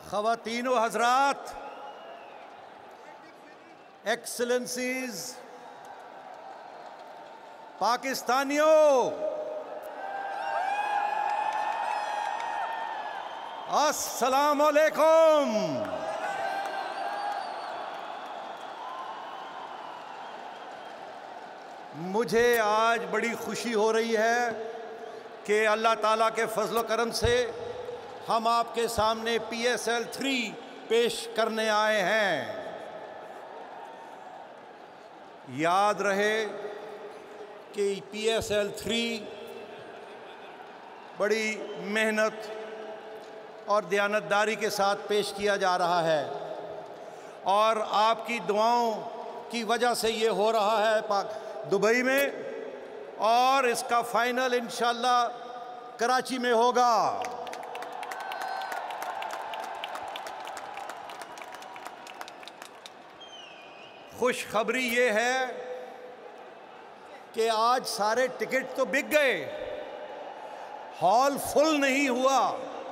ख़वातीन व हज़रात, एक्सलेंसीज, पाकिस्तानियों, अस्सलाम वालेकुम। मुझे आज बड़ी खुशी हो रही है कि अल्लाह ताला के फजल करम से हम आपके सामने PSL 3 पेश करने आए हैं। याद रहे कि PSL 3 बड़ी मेहनत और दयानतदारी के साथ पेश किया जा रहा है और आपकी दुआओं की वजह से ये हो रहा है दुबई में, और इसका फाइनल इंशाल्लाह कराची में होगा। खुशखबरी ये है कि आज सारे टिकट तो बिक गए, हॉल फुल नहीं हुआ,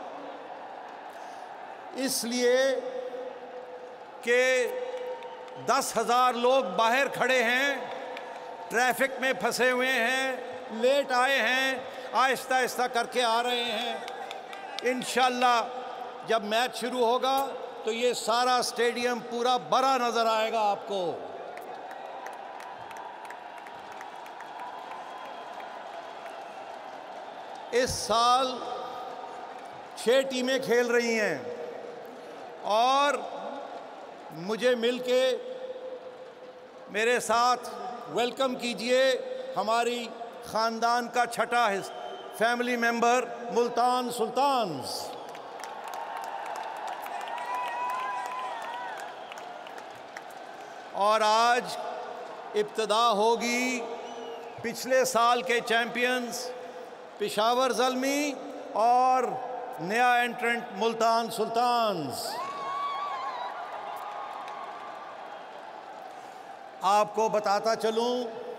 इसलिए कि 10,000 लोग बाहर खड़े हैं, ट्रैफिक में फंसे हुए हैं, लेट आए हैं, आहिस्ता आहिस्ता करके आ रहे हैं। इंशाल्लाह जब मैच शुरू होगा तो ये सारा स्टेडियम पूरा भरा नजर आएगा आपको। इस साल 6 टीमें खेल रही हैं और मुझे मिलके मेरे साथ वेलकम कीजिए हमारी ख़ानदान का छठा फैमिली मेंबर मुल्तान सुल्तान्स। और आज इब्तिदा होगी पिछले साल के चैंपियंस पेशावर ज़ल्मी और नया एंट्रेंट मुल्तान सुल्तान्स। आपको बताता चलूं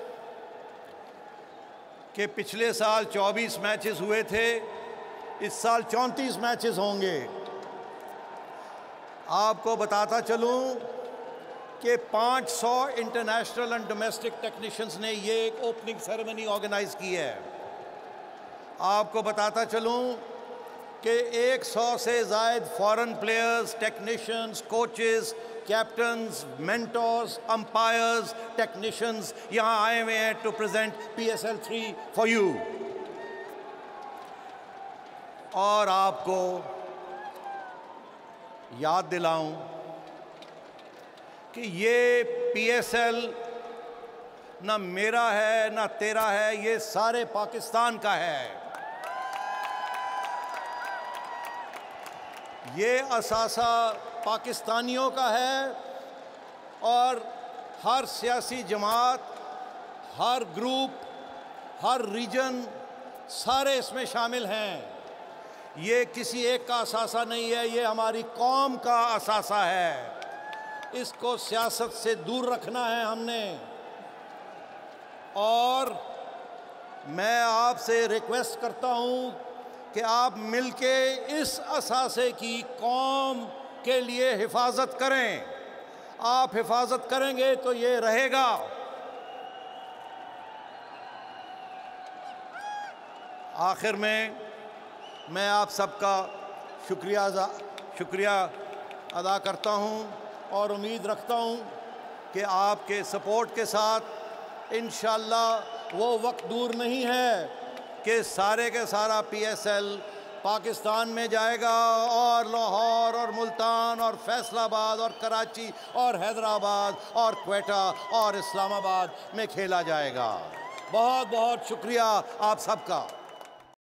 कि पिछले साल 24 मैचेस हुए थे, इस साल 34 मैचेस होंगे। आपको बताता चलूं कि 500 इंटरनेशनल एंड डोमेस्टिक टेक्नीशियंस ने ये एक ओपनिंग सेरेमनी ऑर्गेनाइज की है। आपको बताता चलूं कि 100 से ज़ायद foreign players, technicians, coaches, captains, mentors, umpires, technicians यहाँ आए हुए हैं to present PSL 3 for you. और आपको याद दिलाऊं कि ये PSL ना मेरा है ना तेरा है, ये सारे पाकिस्तान का है। ये असासा पाकिस्तानियों का है और हर सियासी जमात, हर ग्रुप, हर रीजन, सारे इसमें शामिल हैं। ये किसी एक का असासा नहीं है, ये हमारी कौम का असासा है। इसको सियासत से दूर रखना है हमने। और मैं आपसे रिक्वेस्ट करता हूँ कि आप मिलके इस असासे की कौम के लिए हिफाजत करें। आप हिफाजत करेंगे तो ये रहेगा। आखिर में मैं आप सबका शुक्रिया अदा करता हूँ और उम्मीद रखता हूँ कि आपके सपोर्ट के साथ इंशाअल्लाह वो वक्त दूर नहीं है कि सारे के सारा PSL पाकिस्तान में जाएगा और लाहौर और मुल्तान और फैसलाबाद और कराची और हैदराबाद और क्वेटा और इस्लामाबाद में खेला जाएगा। बहुत बहुत शुक्रिया आप सबका।